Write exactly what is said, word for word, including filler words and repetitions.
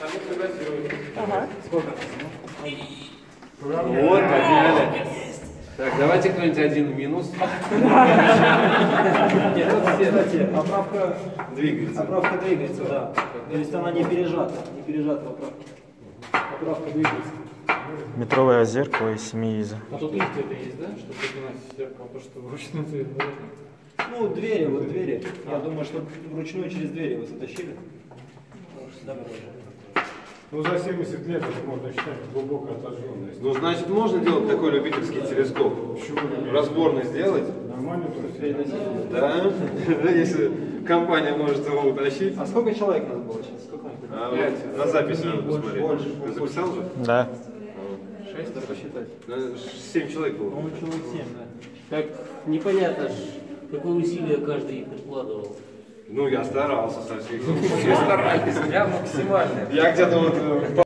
Ага. Сколько? Вот, подняли. Так, давайте кто-нибудь один в минус. Нет, вот, кстати, оправка Двигается. Оправка двигается, да. То есть она не пережата, не пережата оправка. Оправка двигается. Метровое зеркало из семи из. А тут лифт это есть, да? Чтобы поднимать зеркало, то что вручную ты... Ну, двери, вот двери. Я думаю, что вручную через двери вы затащили. Ну, за семьдесят лет это можно считать глубоко отожженность. Ну, значит, можно делать такой любительский телескоп? Разборный сделать? Нормально, то есть. Да. Если компания может его утащить. А сколько человек у нас было сейчас? Сколько? А вот на записи надо посмотреть. Больше. Ты записал же? Да. Шесть, да, посчитать. Семь человек было. По-моему, человек семь, да. Так непонятно, ж, какое усилие каждый прикладывал. Ну, я старался со всех. Все старались. Я максимально. Я где-то вот